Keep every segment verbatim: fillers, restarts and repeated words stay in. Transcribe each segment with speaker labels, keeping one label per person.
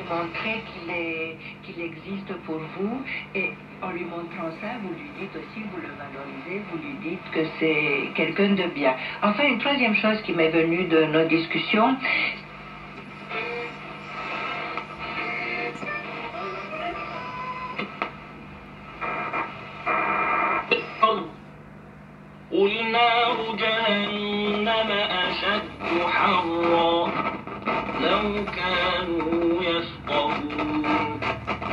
Speaker 1: montrer qu'il est, qu'il existe pour vous. Et en lui montrant ça, vous lui dites aussi, vous le valorisez, vous lui dites que c'est quelqu'un de bien. Enfin, une troisième chose qui m'est venue de nos discussions,
Speaker 2: نار جهنم أشد حرا لو كانوا يفقهون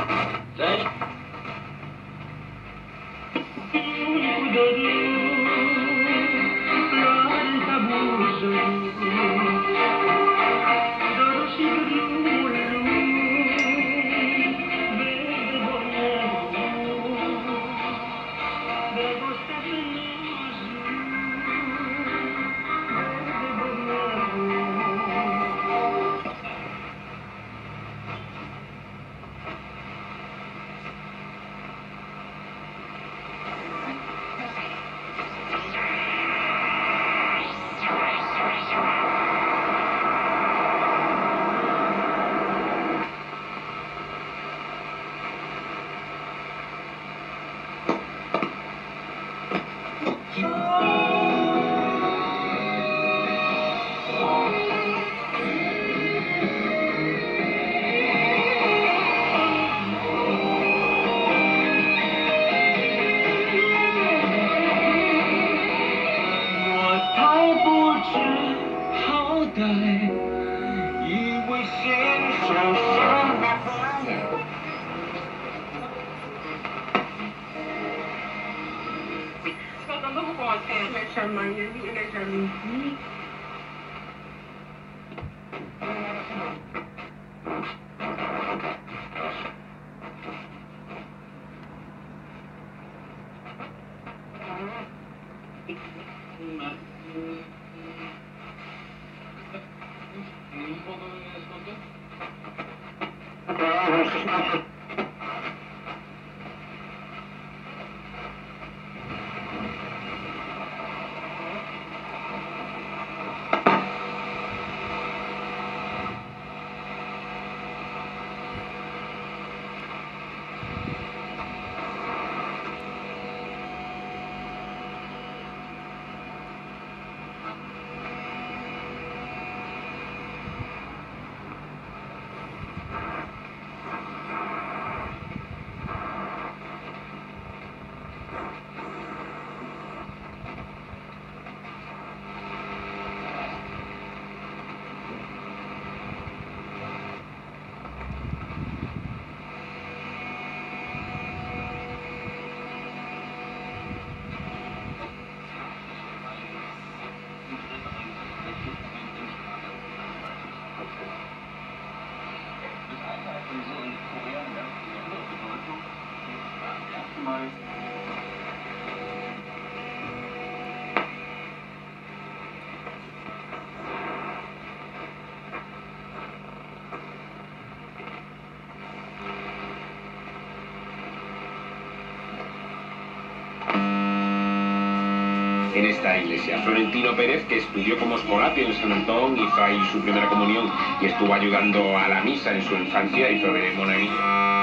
Speaker 3: En esta iglesia, Florentino Pérez, que estudió como escolapio en San Antón, hizo ahí su primera comunión y estuvo ayudando a la misa en su infancia, hizo de monaguillo.